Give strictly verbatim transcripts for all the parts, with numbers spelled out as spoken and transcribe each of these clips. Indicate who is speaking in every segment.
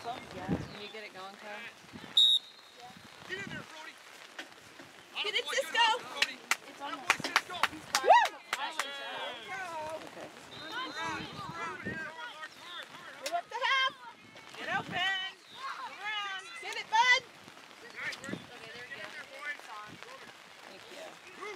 Speaker 1: Yeah. Can you get it going, Kyle?
Speaker 2: Yeah. Get in there, Brody.
Speaker 3: Get it, Cisco.
Speaker 2: It's on the Cisco.
Speaker 3: Woo!
Speaker 1: Okay.
Speaker 3: Get up the half. Get open. Around. Get it, bud.
Speaker 1: Okay, there you go. Thank you.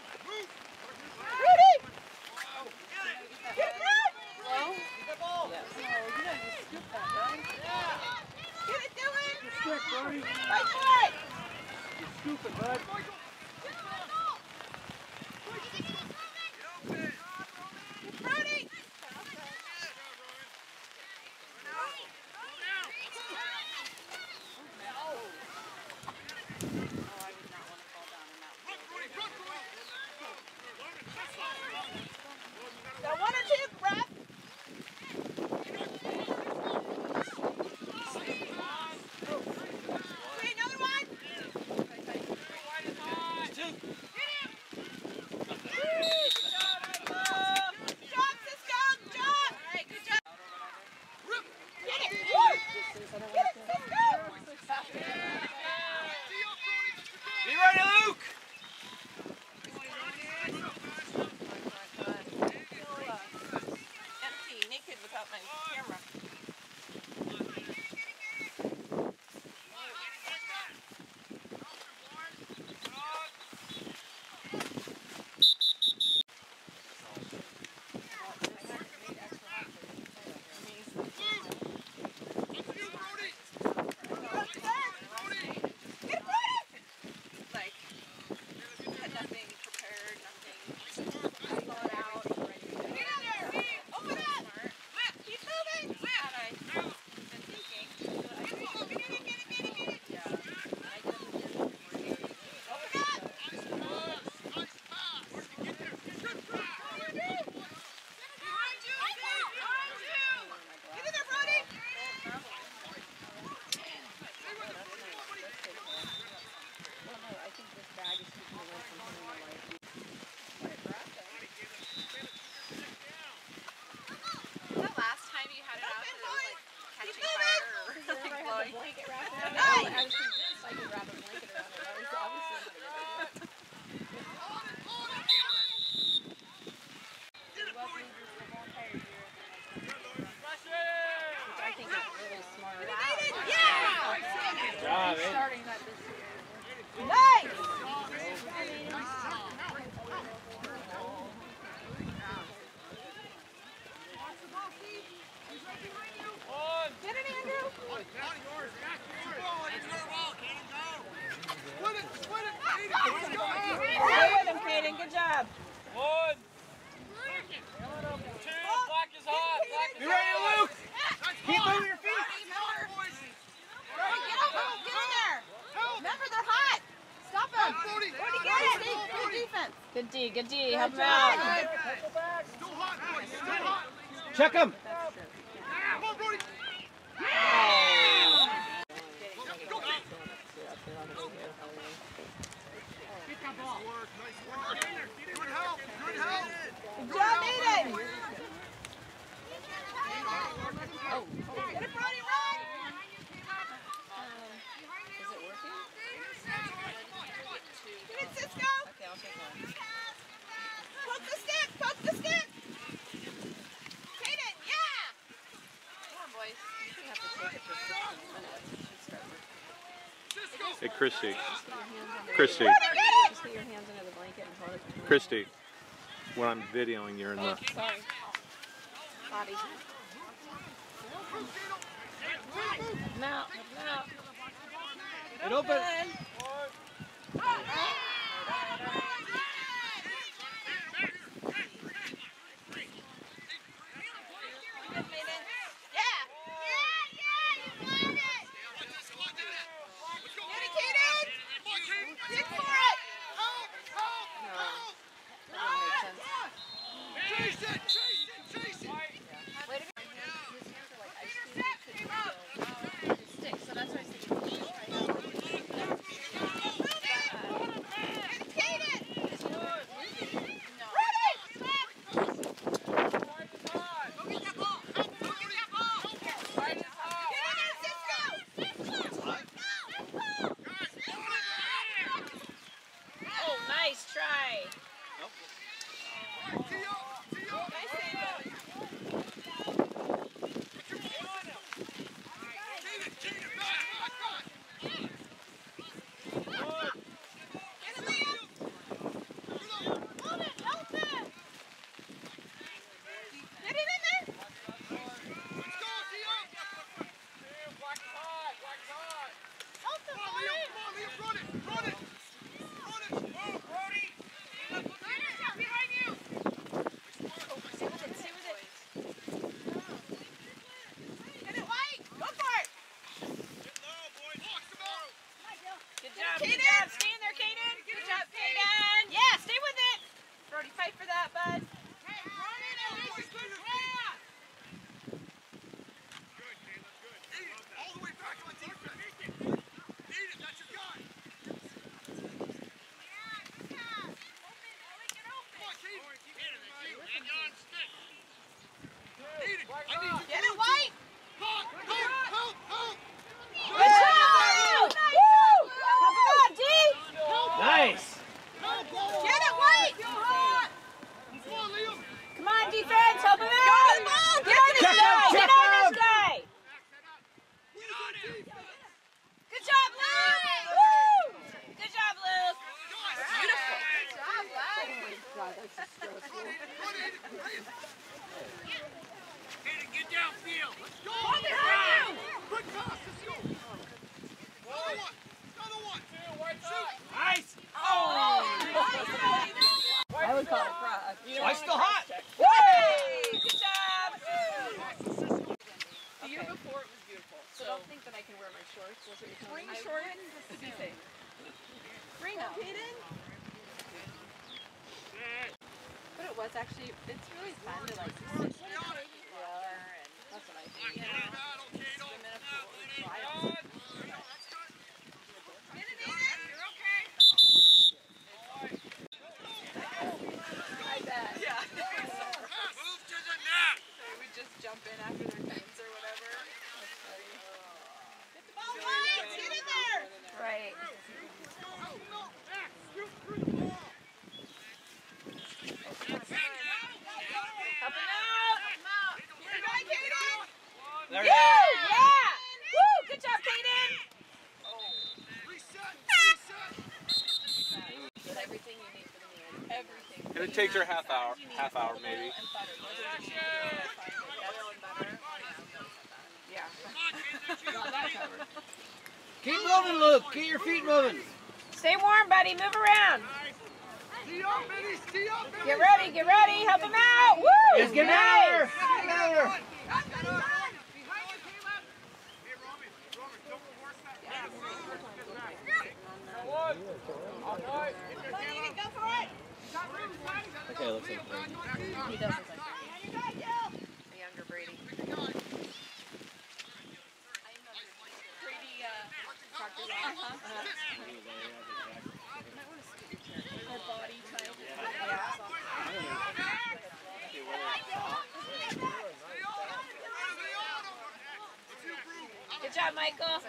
Speaker 3: Rudy. Get Brad.
Speaker 1: Hello?
Speaker 3: Yes.
Speaker 1: Oh, you know you scoop that, right?
Speaker 3: Get it, Dylan.
Speaker 2: Stick, Brody.
Speaker 3: Fight for it.
Speaker 2: Scoop it, bud.
Speaker 3: Get Brody. Got one or two, Brad. Wait, another one. Good job, Cisco. Good job. All right, good job. Get it. Woo. Get it, Cisco.
Speaker 2: Be ready, Luke.
Speaker 3: Empty, naked without my camera. Get Brody. Like, had nothing prepared, nothing thought out. Get in there. Open up. Keep moving. Had I been thinking, but I think get it, get it, get it, get it. Yeah. I just didn't really open up. Behind you. Behind you. Get in there, Brody.
Speaker 1: Well, no, I think this bag is keeping away from hitting the light.
Speaker 4: The last time you had it out,
Speaker 3: Open,
Speaker 4: it was
Speaker 3: boys.
Speaker 4: like catching
Speaker 3: Keep
Speaker 4: fire or
Speaker 1: Remember
Speaker 4: like
Speaker 1: I had
Speaker 4: blowing.
Speaker 1: the blanket wrapped around it?
Speaker 3: Nice.
Speaker 1: I was convinced I could wrap a blanket around it. That was obviously not a good idea. It wasn't just the whole entire year. Which I think is really smart.
Speaker 3: Yeah.
Speaker 2: Job,
Speaker 1: He's starting that this year.
Speaker 3: Nice. Get it, Andrew. Stay with him, Kaden. Good job.
Speaker 2: One. Two. Black is hot. Black is Be ready, Luke. Keep moving your feet.
Speaker 3: Brody, get over. Get in there. Remember, they're hot. Stop them. Brody, get it. Good defense.
Speaker 1: Good D, good D. Help him out.
Speaker 2: Check him.
Speaker 3: Come on, Brody. Good job, Aiden.
Speaker 1: Oh,
Speaker 3: Get it, Brody, run.
Speaker 1: is it working?
Speaker 3: Get it, Cisco.
Speaker 1: Okay, I'll take one.
Speaker 3: Poke the stick. Poke the stick. Kaden, yeah.
Speaker 4: Come on, boys.
Speaker 1: You have to take it for fifteen minutes. It should start working.
Speaker 5: Hey, Christy.
Speaker 1: Just put your hands under
Speaker 5: Christy.
Speaker 3: Brody, get it.
Speaker 1: Just put your hands under the blanket and hold it between
Speaker 5: Christy. When I'm videoing, you're in the.
Speaker 1: your legs. Sorry. Body. Help him out. Help him out.
Speaker 2: Get open.
Speaker 3: Go!
Speaker 1: Nice try.
Speaker 3: Get it, White!
Speaker 2: Nice.
Speaker 3: Get it, White!
Speaker 1: Come on, defense, help him out! Get on this
Speaker 2: Check
Speaker 1: guy!
Speaker 2: him,
Speaker 1: Get
Speaker 2: check
Speaker 1: on
Speaker 2: him.
Speaker 1: this guy!
Speaker 3: Good job, Luke! Woo!
Speaker 1: Good job, Luke!
Speaker 3: Beautiful. Good job, bud.
Speaker 2: Get downfield. Let's go.
Speaker 3: Ball behind you!
Speaker 2: Good pass. Let's go. Another one. Another one. Shoot. Nice.
Speaker 3: Oh!
Speaker 1: I would call it fraud.
Speaker 2: Why still hot?
Speaker 1: Hey! Good job!
Speaker 3: The year before it was beautiful.
Speaker 1: So don't think that I can wear my shorts. Those are your
Speaker 3: Spring
Speaker 1: I
Speaker 3: shorts
Speaker 1: wouldn't
Speaker 3: is the same. Bring them, Peyton.
Speaker 4: But it was actually, it's really fun to like sit in the water, and that's what I think. You know, swim in a pool. So I don't.
Speaker 3: Get it, Aiden. You're okay.
Speaker 4: I bet.
Speaker 3: Yeah.
Speaker 2: Move to the net.
Speaker 4: So we just jump in after their games or whatever. That's funny.
Speaker 3: Get the ball, White. Get in there.
Speaker 1: Right. Help him out!
Speaker 3: Here, go, Kaden.
Speaker 2: There
Speaker 1: Woo! Yeah! Woo! Good job, Kaden!
Speaker 2: Reset. Reset.
Speaker 4: Get everything you need for the meal. Everything.
Speaker 5: And it takes her half hour, half hour maybe.
Speaker 4: And butter. Those are the two things I find the best. And butter. Yeah. Got that covered.
Speaker 2: Keep moving, Luke. Keep your feet moving.
Speaker 1: Stay warm, buddy. Move around.
Speaker 2: Tee up, Minnie. Tee up, Minnie.
Speaker 1: Get ready, get ready. Help him out. Woo!
Speaker 2: Just get
Speaker 1: Nice.
Speaker 2: out there. Get out there.
Speaker 6: Okay, looks like
Speaker 4: He does look like a younger Brady. Brady, uh, Proctor Ron, huh? Her body type.
Speaker 1: Good job, Michael.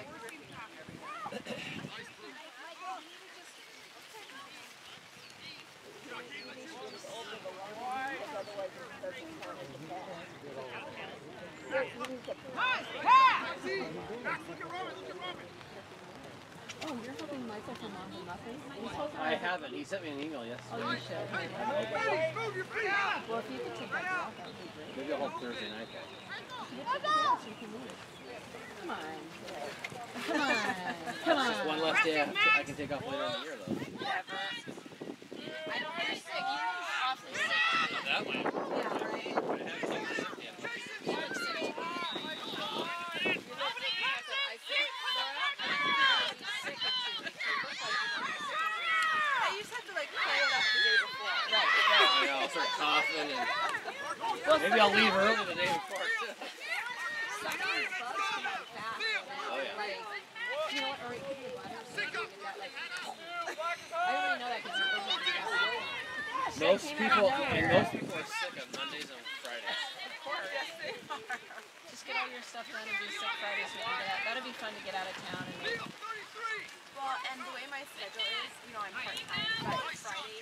Speaker 4: Oh, you're helping Michael from Mom and Muffin?
Speaker 6: I haven't. He sent me an email yesterday.
Speaker 4: Oh, you should. Well, if you could take that off, that would be great.
Speaker 6: Maybe I'll help Thursday night.
Speaker 4: You can leave. Come on. Come on. Come on.
Speaker 6: Just one less day I can take off later in the year, though.
Speaker 4: Never. I don't get sick. You're awfully sick.
Speaker 6: Not that way.
Speaker 4: Yeah, right?
Speaker 6: I had something to say.
Speaker 4: You look sick to me. You look I feel Laura, I'm sick of you. You look like you're not sick. I used to have to like play it up the day before. Right, right.
Speaker 6: You know, I'll start coughing and maybe I'll leave early the day before, too.
Speaker 4: Sometimes bugs come out fast.
Speaker 6: Oh, yeah.
Speaker 4: Like, you know what, or it could be a butter. So you get that, like, I don't really know that because you're over the
Speaker 6: Most people, and most people are sick on Mondays and Fridays.
Speaker 4: Of course. Yes, they are. Just get all your stuff done and do sick Fridays. So we can get out. That'd be fun to get out of town and.
Speaker 3: Well, and the way my schedule is, you know, I'm part-time, but Friday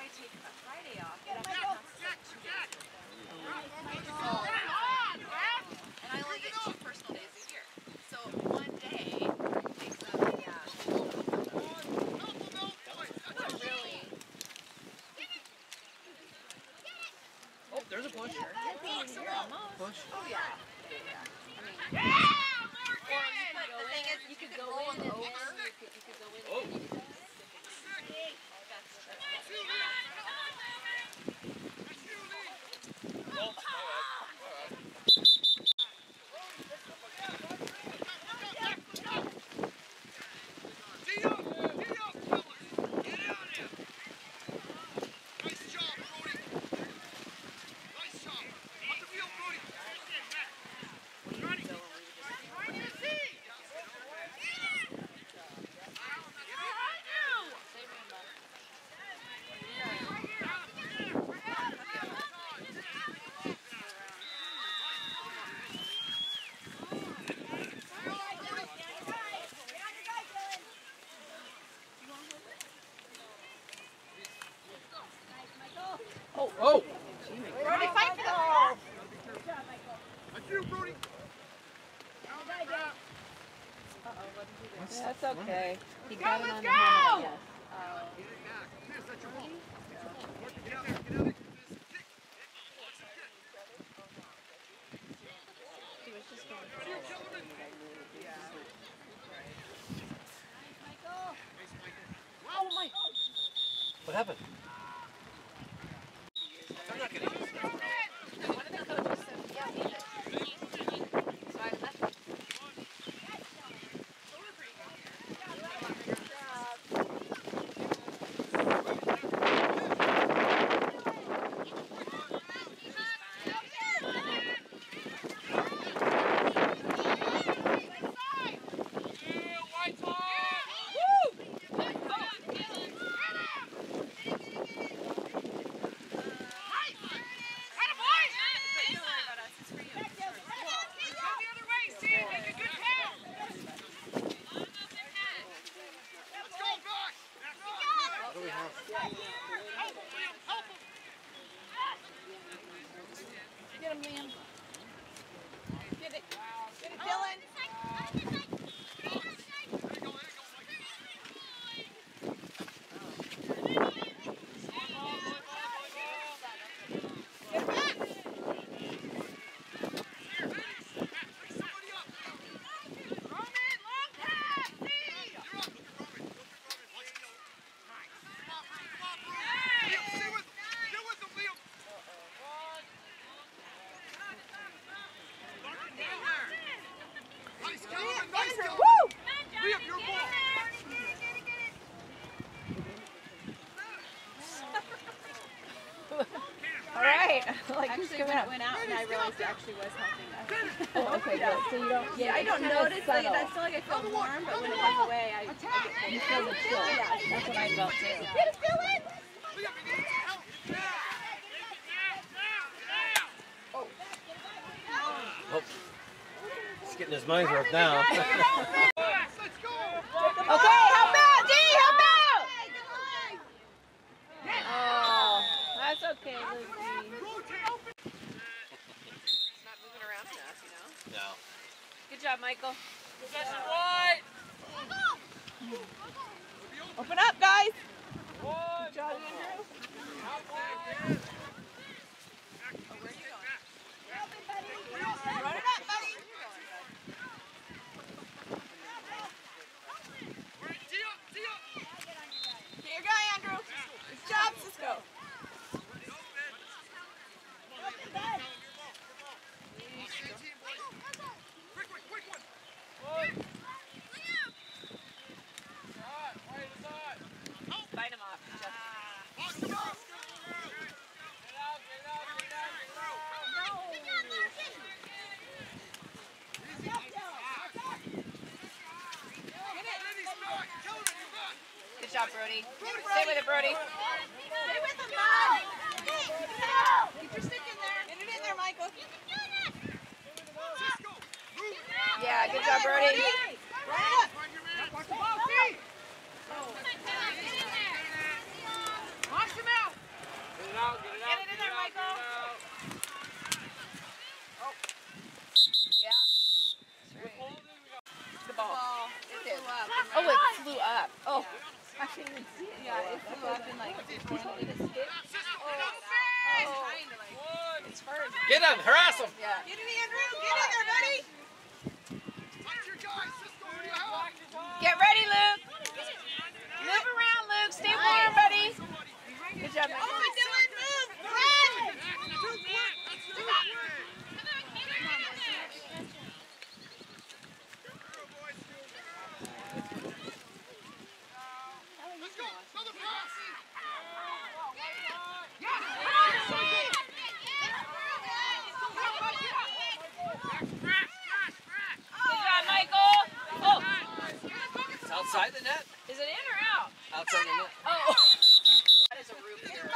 Speaker 3: I take a Friday off, it
Speaker 2: Jack,
Speaker 3: actually counts as
Speaker 2: Jack,
Speaker 3: like two
Speaker 2: Jack.
Speaker 3: days with them.
Speaker 2: Come on, Jack.
Speaker 3: And I only get two personal days a year. So one day makes up, yeah. Not really.
Speaker 6: Oh, there's a push.
Speaker 3: Push. Oh yeah. Yeah.
Speaker 4: Or you
Speaker 3: But
Speaker 4: could go
Speaker 3: the thing
Speaker 4: in,
Speaker 3: is,
Speaker 4: you could
Speaker 3: could
Speaker 4: go
Speaker 3: roll
Speaker 4: in
Speaker 3: them
Speaker 4: and
Speaker 3: over.
Speaker 4: then you could, you could go in
Speaker 6: Oh.
Speaker 4: and then you could stick it.
Speaker 3: That's, that's
Speaker 6: Oh, oh.
Speaker 3: Brody, fight for the ball.
Speaker 4: That's okay. He
Speaker 3: Go,
Speaker 4: got it
Speaker 3: let's
Speaker 4: on
Speaker 3: go!
Speaker 4: the helmet, yes. He was just going
Speaker 6: Oh my. What happened? I'm not gonna use that.
Speaker 3: One of the coaches said, yeah, he did. So I left him.
Speaker 6: What do we have?
Speaker 3: Get him, Liam. Get it. Get it, Dylan. Get back.
Speaker 4: All right. Like, who's
Speaker 3: Actually,
Speaker 4: coming
Speaker 3: when
Speaker 4: up?
Speaker 3: it went out, and I realized it actually was helping us.
Speaker 4: Oh, okay, good. So you don't.
Speaker 3: Yeah, I
Speaker 4: it's
Speaker 3: don't
Speaker 4: kinda
Speaker 3: notice. Like,
Speaker 4: subtle.
Speaker 3: I feel like I feel warm, but when it goes away, I, I get cold.
Speaker 4: You feel the chill. That's what I felt too.
Speaker 3: Get it, Dylan!
Speaker 6: Oh. He's getting his money's worth now.
Speaker 2: Let's go!
Speaker 3: Okay, help out! D, help out!
Speaker 4: Oh, that's okay, Lucy.
Speaker 3: It's not moving around enough, you know?
Speaker 6: No.
Speaker 4: Good job, Michael.
Speaker 3: Open up, guys!
Speaker 4: Good job, Andrew.
Speaker 3: Run it up, buddy! Get your guy, Andrew! Good job, Cisco!
Speaker 4: Bite him off.
Speaker 3: Good job, Brody. Stay with it, Brody. Stay with him, Mom! Get your stick in there. Get it in there, Michael. Yeah, good job, Brody. Run it up. Launch him out.
Speaker 4: it flew up and like wanted to skip. Oh, trying to like, it's hard.
Speaker 6: Get him! Harass him!
Speaker 4: Yeah.
Speaker 3: Get in, Andrew! Get in there, buddy!
Speaker 4: Get ready, Luke. Move around, Luke. Stay warm, buddy. Good job.
Speaker 3: Oh, Dylan, move! Run!
Speaker 2: Let's go! Another pass!
Speaker 4: Good job, Michael. Oh,
Speaker 6: It's outside the net?
Speaker 4: is it in or out?
Speaker 6: Outside the net.
Speaker 4: Oh. That is a root beer.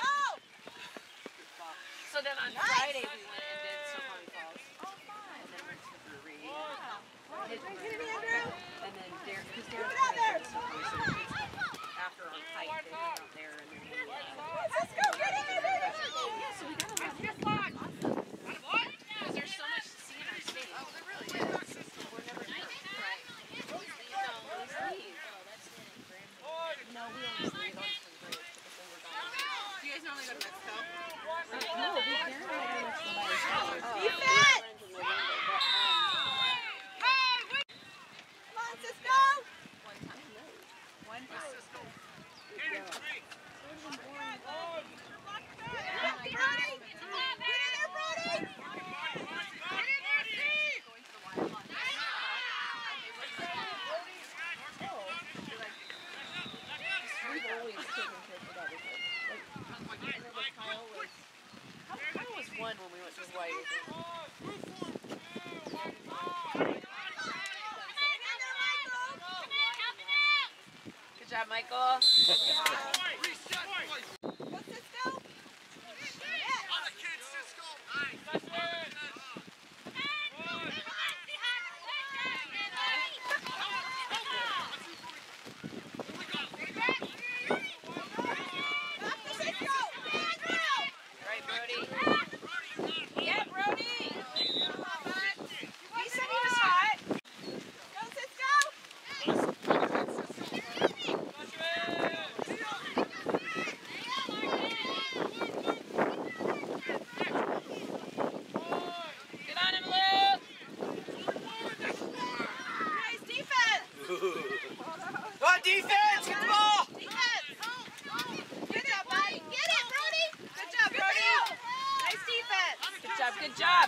Speaker 4: So then on Friday we went and did Safari Falls. Oh, fun. And then went to the brewery. Yeah.
Speaker 3: Get in, Andrew!
Speaker 4: And then Darren, because Darren's kind of Safari, so after on hike they went out there and then we uh,
Speaker 3: Let's go! Get in there, baby!
Speaker 4: yeah, so we got a lot of because there's so much to see in our state. Oh, there really is. We're never here. Right. No, we leave. No, we always leave on spring break because then we're gone.
Speaker 3: Do you guys normally go to Mexico?
Speaker 4: No, we Darren and I go to Mexico by ourselves.
Speaker 3: You bet!
Speaker 4: Friends in November, but um,
Speaker 3: Come on, Cisco!
Speaker 4: one time, no. One time.
Speaker 3: Brody! Get in there, Brody!
Speaker 4: We've always taken care of everything. Like, I remember Kyle was, Kyle was one when we went to Hawaii with him. Good job, Michael.
Speaker 2: Reset, boys!
Speaker 3: Go, Cisco!
Speaker 2: On the kids, Cisco!
Speaker 4: Right, Brody. Yeah, Brody. He said he was hot.
Speaker 3: Go, Cisco!
Speaker 4: Get on him, Luke.
Speaker 3: Nice defense!
Speaker 6: Go on, defense! Get the ball!
Speaker 3: Defense! Good job, buddy! Get it, Brody! Good job, Brody! Nice defense!
Speaker 4: Good job, good job.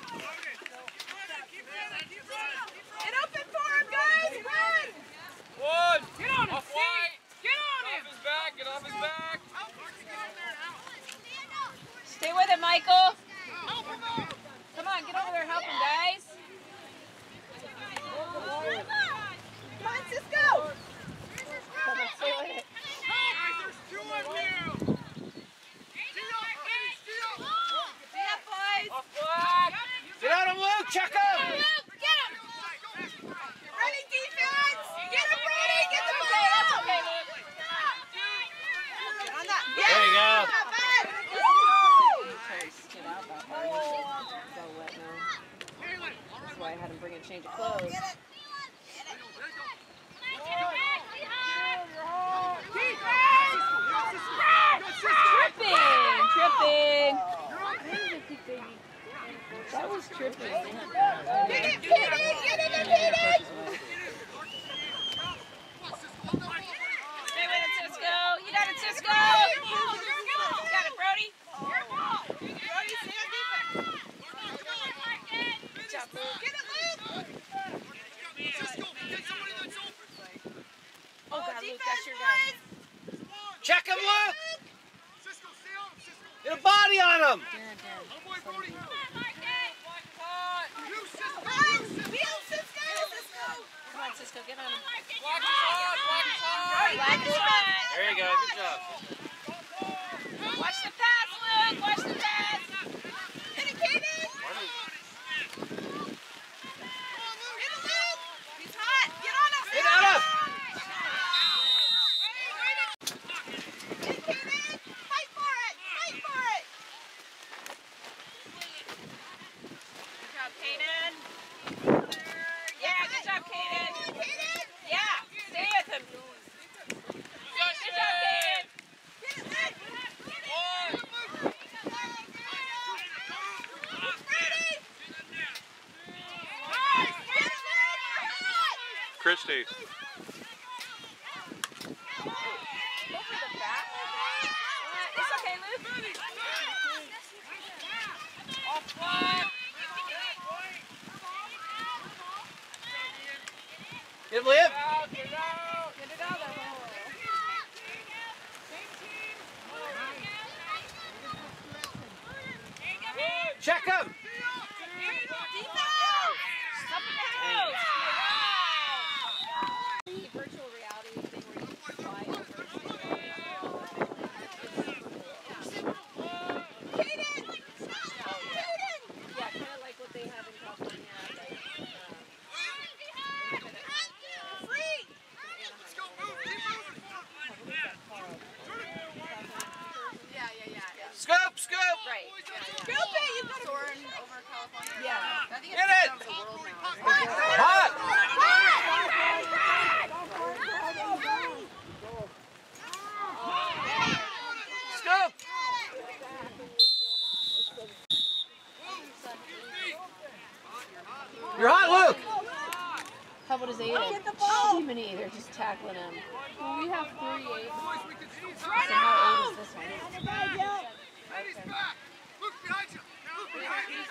Speaker 3: Get open for him, guys! Run!
Speaker 6: One!
Speaker 1: Get on him,
Speaker 6: Off
Speaker 1: Steve!
Speaker 6: white!
Speaker 1: Get on
Speaker 6: Get
Speaker 1: him!
Speaker 6: off his back! Get off his back!
Speaker 4: Stay with him, Michael. Come on, get over there, help him, guys.
Speaker 3: Come on, Cisco!
Speaker 4: Come on, stay with it.
Speaker 2: Guys, there's two of you!
Speaker 3: See ya, boys!
Speaker 6: Off black! Get on him, Luke! Check him!
Speaker 3: Get him! Running defense! Get him, Brody! Get the ball!
Speaker 4: That's okay, Luke.
Speaker 3: On that.
Speaker 6: There you go.
Speaker 3: Not bad. Woo!
Speaker 4: Get out that hard. So wet now. That's why I had him bring a change of clothes.
Speaker 3: Get it.
Speaker 4: Tripping! Tripping! That was tripping.
Speaker 3: Get it, Katie! Get in there, Katie!
Speaker 4: Stay with it, Cisco. You got it, Cisco. You got it, Brody.
Speaker 3: Brody, stay on defense.
Speaker 4: Good job, Luke.
Speaker 3: Get it, Luke!
Speaker 2: Cisco, get somebody that's open!
Speaker 4: Oh, God, Luke, that's your guy.
Speaker 6: Check him, Luke!
Speaker 2: Cisco, stay on him, Cisco!
Speaker 6: Get a body on him!
Speaker 4: Darren, Darren.
Speaker 2: Oh boy, Brody! You, Cisco!
Speaker 3: Run! Wheel, Cisco! Cisco!
Speaker 4: Come on, Cisco, get on him.
Speaker 6: Block is hot! Block is hot!
Speaker 4: Black is hot.
Speaker 6: There you go. Good job.
Speaker 4: Watch the pass, Luke. Watch the pass.
Speaker 3: Get it, Katie! Get it, Luke! He's hot! Get on him!
Speaker 6: Get on him!
Speaker 3: Get it, Katie! Fight for it! Fight for it!
Speaker 4: Good job, Kaden. Yeah, good job, Kaden.
Speaker 3: Katie!
Speaker 4: Yeah, stay with him. Good job, Kaden.
Speaker 5: see.
Speaker 3: Go for the back. Uh, it's okay, Luke.
Speaker 2: Off flag.
Speaker 6: Good live.
Speaker 2: Get out, get out.
Speaker 3: Get it out of there.
Speaker 6: Check him.
Speaker 4: The virtual reality thing where you can fly in virtual yeah, kind of like what they have in California. Like, um,
Speaker 2: Let's go, move, keep moving.
Speaker 3: Yeah, yeah, yeah. yeah.
Speaker 6: Scoop, scoop.
Speaker 3: Right. Yeah, yeah. Scoop it! You've got soaring over California.
Speaker 4: yeah.
Speaker 3: I think
Speaker 6: Get
Speaker 3: it's
Speaker 6: it!
Speaker 3: over the world now.
Speaker 6: Hot. Scoop. You're hot, Luke.
Speaker 4: How about his Aiden? Jiminy, they're just tackling him. Well, we have three Aiden.
Speaker 2: Boys, we can see
Speaker 4: So how old is this one?
Speaker 2: Eddie's back. Look behind you. Look behind you.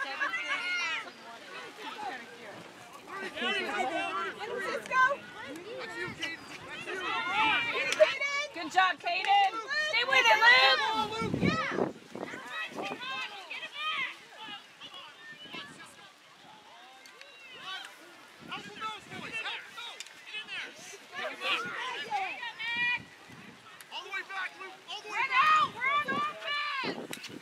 Speaker 2: That's you, Keaton. That's you.
Speaker 3: Good job, Kaden. Stay with it, Luke.
Speaker 2: Luke. How's the nose, boys? Hey, go. Get in there. Get in there. All the way back, Luke. All the way back.
Speaker 3: We're on offense.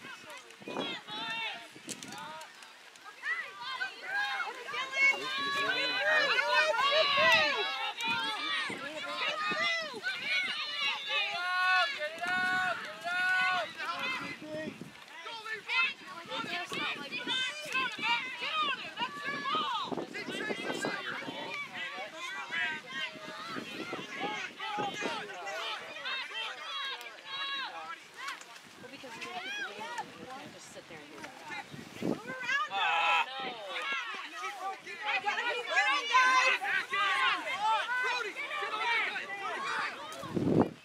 Speaker 4: Well, because you don't keep the game on. You can't just sit there and do that.
Speaker 2: Brody, get on that guy.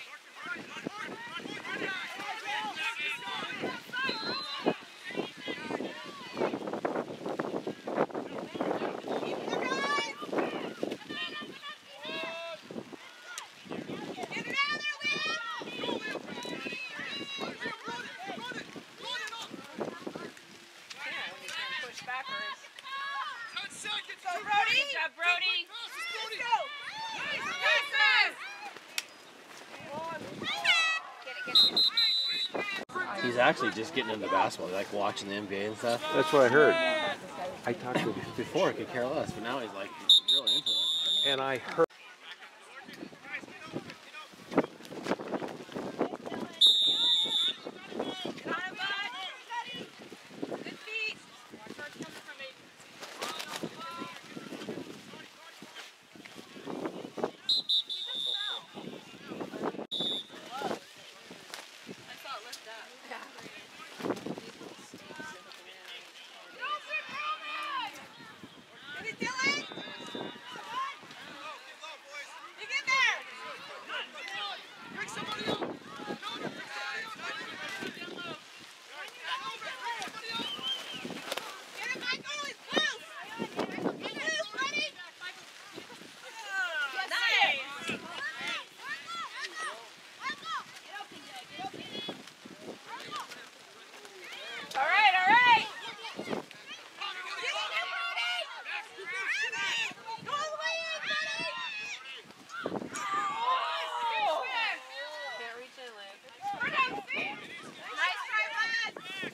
Speaker 3: Yeah, when you can push backwards.
Speaker 2: ten seconds.
Speaker 3: Go, Brody. Good job, Brody.
Speaker 2: Passes, Brody.
Speaker 3: Go. Passes. Get it, get it.
Speaker 6: He's actually just getting into basketball, like watching the N B A and stuff.
Speaker 5: That's what I heard. I talked to him,
Speaker 6: Before, he could care less, but now he's like really into it.
Speaker 5: and I heard.
Speaker 3: Get on it, bud. Good feet. Watch where it's coming from, Aiden. I saw it lift up. Get it, Dylan. You get there.
Speaker 2: Pick somebody up. No, no, pick somebody up.
Speaker 3: Get it, Michael. It's loose. It's loose. Ready? Nice. All right, all right. Get in there, Brody. Go all the way in, Brody. Oh.
Speaker 4: Can't reach in, Luke.
Speaker 3: Nice try, bud.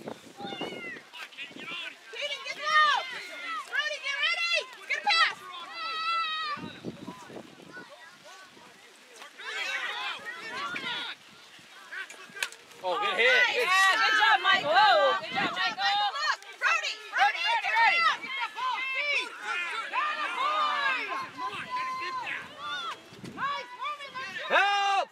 Speaker 3: Kaden, get out. Brody, get ready. Get a pass.
Speaker 6: Oh, good hit. Good
Speaker 3: Yeah, good job, Michael. Good job, Michael. Look, Brody. Brody, Brody, Brody.
Speaker 6: Help!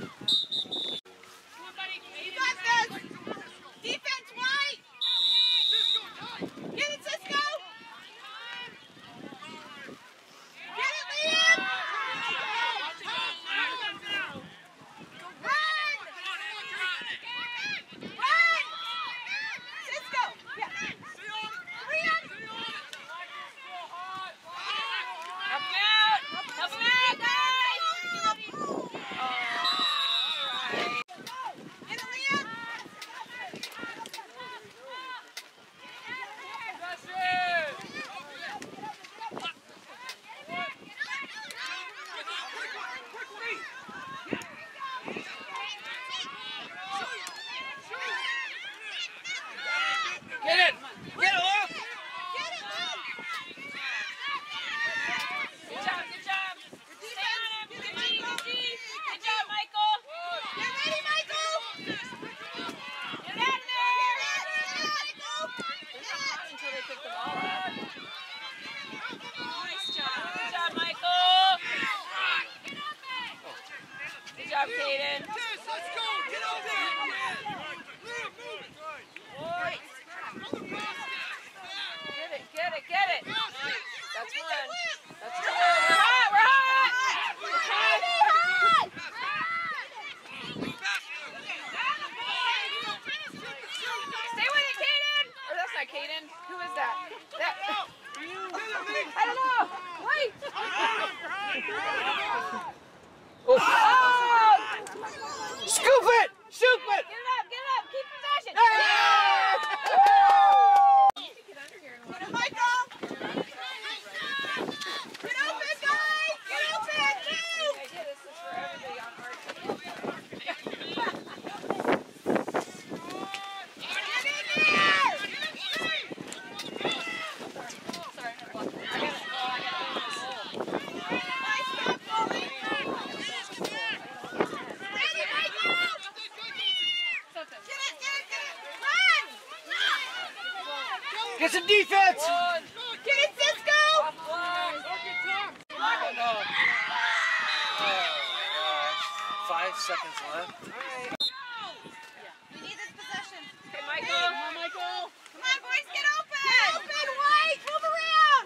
Speaker 6: Get some defense!
Speaker 3: Get it, Cisco!
Speaker 6: Five seconds left.
Speaker 3: We need this possession.
Speaker 4: Okay, Michael. Come on, Michael.
Speaker 3: Come on, boys, get open! Get open, White! Move around!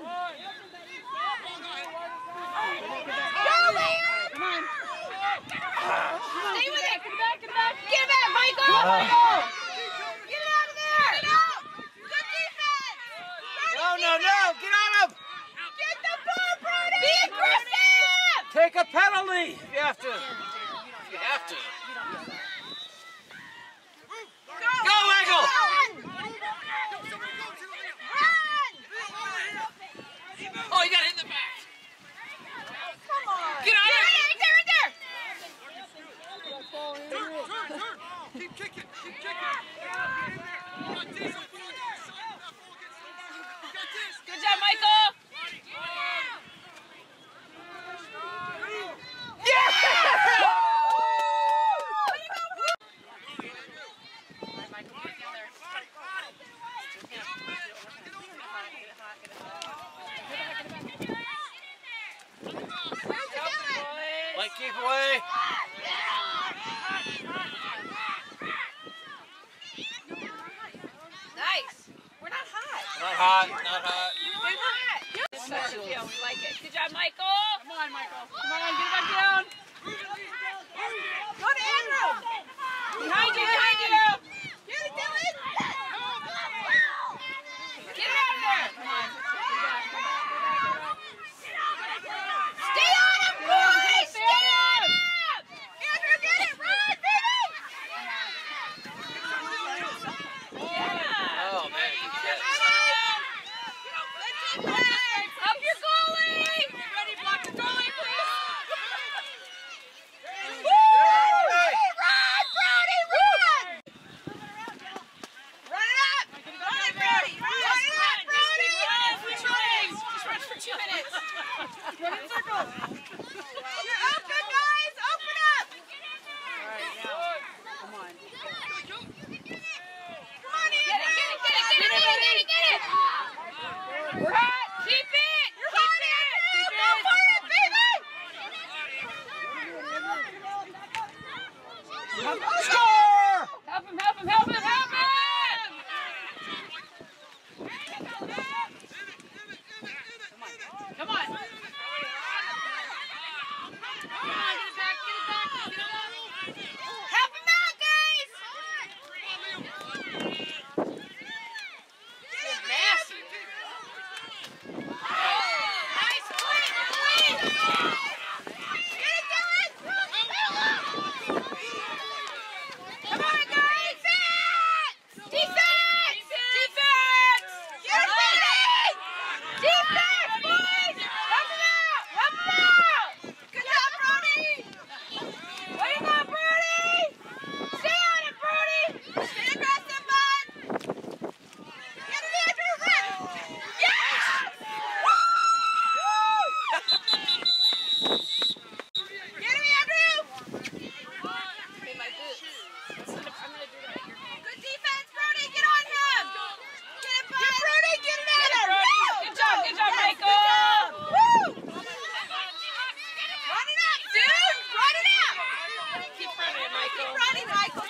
Speaker 3: Go, Liam! Come on. Stay with it! Get it back, get it back! Get it back, Michael!
Speaker 6: Uh,
Speaker 3: Michael! Get it out of there! Get it out! Good defense!
Speaker 6: no, no, no! Get on him!
Speaker 3: Get the ball, Brody! Be aggressive!
Speaker 6: Take a penalty if you have to. If you have to.
Speaker 3: Go,
Speaker 6: Go, Eagle!
Speaker 3: Run!
Speaker 6: Oh, you got it in the back.
Speaker 3: Come on!
Speaker 6: Get on
Speaker 3: Get
Speaker 6: it!
Speaker 3: right there, right there!
Speaker 2: Turn, turn, turn! Keep kicking, keep kicking! You got this, you got this!
Speaker 4: Good job, Michael.
Speaker 6: Mike, keep away.
Speaker 3: Nice! We're not hot.
Speaker 6: Not hot, not hot.
Speaker 3: We're hot.
Speaker 4: This special feel. We like it. Good job, Michael. Come on, Michael. Come on, get back down.
Speaker 3: Go to Andrew!
Speaker 4: Behind you, behind you.
Speaker 3: Get it, Dylan!
Speaker 4: Get it out of there. Come on.
Speaker 3: Stay on him, boys! Stay on him! Andrew, get it! Run, baby!
Speaker 4: Yeah.
Speaker 6: Oh, man, you get it.
Speaker 3: Good defense!
Speaker 4: Up your goalie. Ready,
Speaker 6: help him.
Speaker 1: Score!
Speaker 6: Help him, help him, help him, help him! Come on. Come on.
Speaker 3: Help him out, guys!
Speaker 6: Nasty.
Speaker 3: Nice play, please! Get it, Dylan! Come on, guys! Defense! Defense! Get it, Brody! Defense, boys! Help him out! Help him out! Good job, Brody! Way to go, Brody! Stay on it, Brody! Stay aggressive, bud! Get it, Andrew! Run! Yes! Woo! Get him, Andrew!
Speaker 4: Okay, my boots. I'm gonna, I'm gonna do that.
Speaker 3: Good defense, Brody! Get on him! Get it, bud! Get Brody! Get it at him!
Speaker 6: Brody.
Speaker 3: Woo!
Speaker 6: Good job, good job,
Speaker 3: Yes,
Speaker 6: Michael.
Speaker 3: good job. Woo! Run it up, dude! Run it up!
Speaker 6: Keep running, Michael.
Speaker 3: Keep running, Michael!